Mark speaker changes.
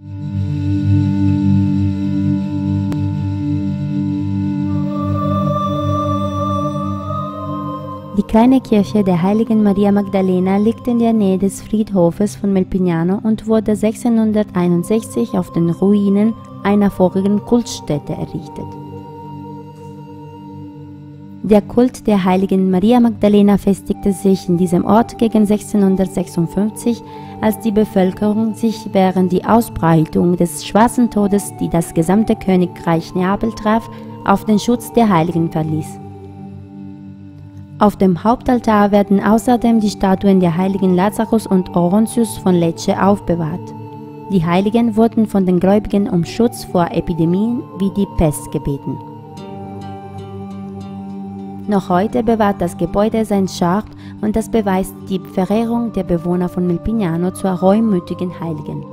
Speaker 1: Die kleine Kirche der heiligen Maria Magdalena liegt in der Nähe des Friedhofes von Melpignano und wurde 1661 auf den Ruinen einer vorigen Kultstätte errichtet. Der Kult der heiligen Maria Magdalena festigte sich in diesem Ort gegen 1656, als die Bevölkerung sich während der Ausbreitung des Schwarzen Todes, die das gesamte Königreich Neapel traf, auf den Schutz der Heiligen verließ. Auf dem Hauptaltar werden außerdem die Statuen der Heiligen Lazarus und Orontius von Lecce aufbewahrt. Die Heiligen wurden von den Gläubigen um Schutz vor Epidemien wie die Pest gebeten. Noch heute bewahrt das Gebäude sein Charme und das beweist die Verehrung der Bewohner von Melpignano zur reumütigen Heiligen.